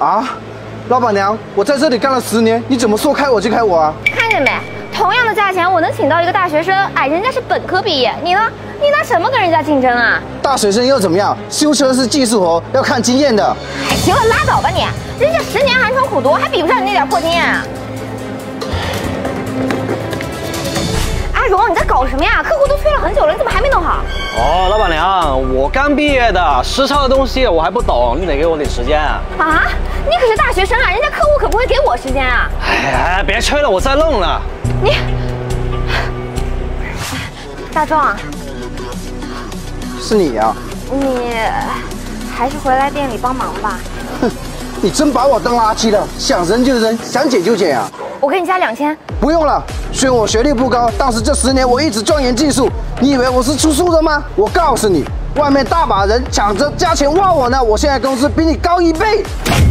啊，老板娘，我在这里干了10年，你怎么说开我就开我啊？ 看见没？同样的价钱，我能请到一个大学生，哎，人家是本科毕业，你呢？你拿什么跟人家竞争啊？ 大学生又怎么样？修车是技术活，要看经验的。 哎，行了，拉倒吧你！人家10年寒窗苦读，还比不上你那点破经验啊！阿荣，你在搞什么呀？客户都催了很久了，你怎么还没弄好？ 哦，老板娘，我刚毕业的，实操的东西我还不懂，你得给我点时间啊！ 啊，你可是大学生啊，人家客户可不会给我时间啊！ 哎，别催了，我在弄呢。 你，大壮， 是你呀？ 你还是回来店里帮忙吧。 哼，你真把我当垃圾了，想扔就扔，想捡就捡啊！ 我给你加2000。 不用了，虽然我学历不高，但是这10年我一直钻研技术。你以为我是出书的吗？我告诉你，外面大把人抢着加钱挖我呢，我现在工资比你高1倍。